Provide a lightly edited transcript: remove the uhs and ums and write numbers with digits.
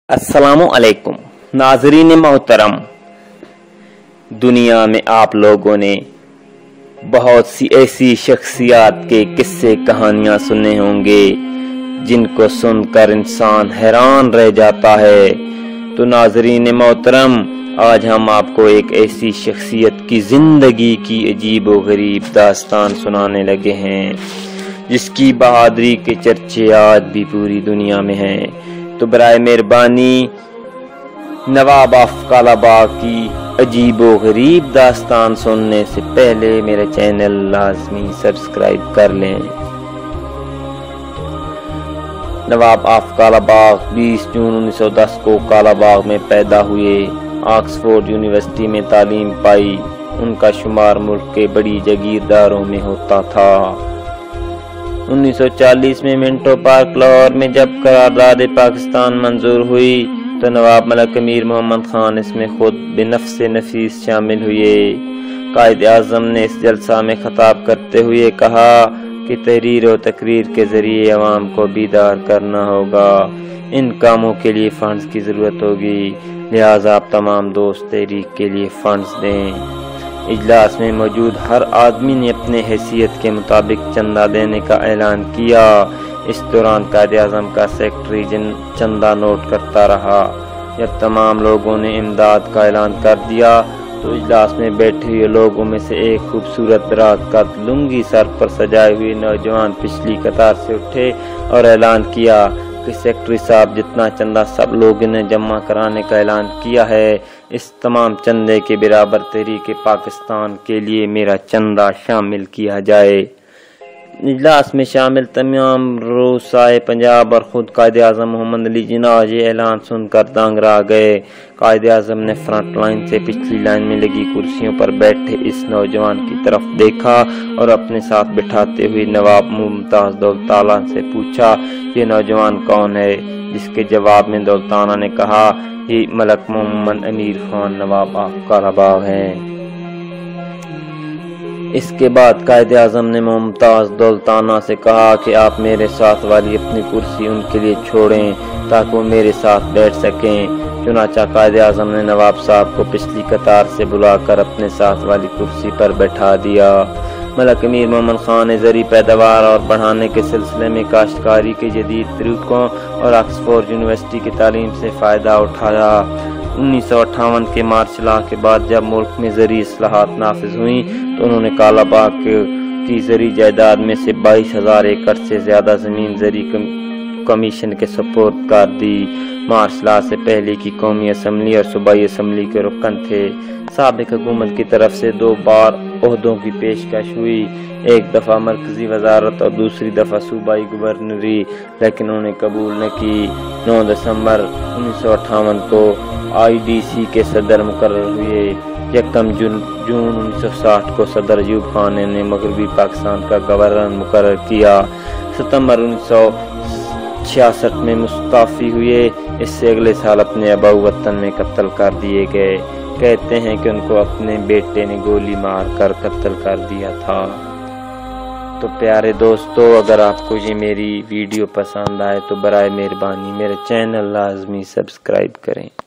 अस्सलामु अलैकुम नाज़रीन मोहतरम। दुनिया में आप लोगों ने बहुत सी ऐसी शख्सियात के किस्से कहानियां सुने होंगे जिनको सुनकर इंसान हैरान रह जाता है। तो नाज़रीन मोहतरम, आज हम आपको एक ऐसी शख्सियत की जिंदगी की अजीब व गरीब दास्तान सुनाने लगे हैं जिसकी बहादुरी के चर्चे आज भी पूरी दुनिया में हैं। तो बराए मेहरबानी नवाब ऑफ कालाबाग की अजीब व गरीब दास्तान सुनने से पहले मेरे चैनल लाजमी सब्सक्राइब कर लें। नवाब ऑफ कालाबाग 20 जून 1910 को कालाबाग में पैदा हुए। ऑक्सफोर्ड यूनिवर्सिटी में तालीम पाई। उनका शुमार मुल्क के बड़ी जागीरदारों में होता था। 1940 में मिंटो पार्क लाहौर में जब करारदाद पाकिस्तान मंजूर हुई तो नवाब मलिक अमीर मोहम्मद खान इसमें खुद बेनफ्स नफीस शामिल हुए। कायद आज़म ने इस जलसा में खिताब करते हुए कहा कि तहरीर और तकरीर के जरिए अवाम को बीदार करना होगा। इन कामों के लिए फंड्स की ज़रूरत होगी, लिहाजा आप तमाम दोस्त तहरीक के लिए फंड्स दें। इजलास में मौजूद हर आदमी ने अपने हैसियत के मुताबिक चंदा देने का ऐलान किया। इस दौरान कायद आज़म का सेक्रेटरी चंदा नोट करता रहा। जब तमाम लोगों ने इमदाद का ऐलान कर दिया तो इजलास में बैठे हुए लोगों में से एक खूबसूरत रात लुंगी सर पर सजाए हुए नौजवान पिछली कतार से उठे और ऐलान किया कि सेक्रेटरी साहब, जितना चंदा सब लोगों ने जमा कराने का ऐलान किया है, इस तमाम चंदे के बराबर तहरीक पाकिस्तान के लिए मेरा चंदा शामिल किया जाए। इजलास में शामिल तमाम रूसाए पंजाब और खुद कायद आज़म मोहम्मद अली जिन्ना ये ऐलान सुनकर दंग रह गए। कायद आज़म ने फ्रंट लाइन से पिछली लाइन में लगी कुर्सियों पर बैठे इस नौजवान की तरफ देखा और अपने साथ बिठाते हुए नवाब मुमताज दौलताना से पूछा, ये नौजवान कौन है? जिसके जवाब में दौलताना ने कहा, ये मलिक मोहम्मद अमीर खान नवाब ऑफ कालाबाग हैं। इसके बाद कायद आज़म ने मुमताज दौलताना से कहा कि आप मेरे साथ वाली अपनी कुर्सी उनके लिए छोड़ें ताकि वो मेरे साथ बैठ सकें। चुनाचा कायद आज़म ने नवाब साहब को पिछली कतार से बुलाकर अपने साथ वाली कुर्सी पर बैठा दिया। मलिक अमीर मोहम्मद खान ने ज़री पैदावार और बढ़ाने के सिलसिले में काश्तकारी के जदीद तरीकों और ऑक्सफोर्ड यूनिवर्सिटी की तालीम से फ़ायदा उठाया। 1958 के मार्च लॉ के बाद जब मुल्क में ज़री इस्लाहात नाफिज हुई तो उन्होंने कालाबाग की ज़री जायदाद में से 22,000 एकड़ से ज़्यादा ज़मीन ज़री कमीशन के सपोर्ट कर दी। मार्च लॉ से पहले की कौमी असम्बली और सूबाई असम्बली के रुकन थे। साबिक हुकूमत की तरफ से 2 बार ओहदों की पेशकश हुई, एक दफ़ा मरकजी वजारत और दूसरी दफ़ा सूबाई गवर्नरी, लेकिन उन्होंने कबूल न की। 9 दिसंबर 1958 को IDC के सदर मुकर्रर हुए। 1 जून 1960 को सदर अयूब खान ने मगरबी पाकिस्तान का गवर्नर मुकर्रर किया। सितंबर 1966 में मुस्ताफ़ी हुए। इससे अगले साल अपने आबाऊ वतन में कत्ल कर दिए गए। कहते हैं कि उनको अपने बेटे ने गोली मार कर कत्ल कर दिया था। तो प्यारे दोस्तों, अगर आपको ये मेरी वीडियो पसंद आए तो बराए मेहरबानी मेरे चैनल लाजमी सब्सक्राइब करें।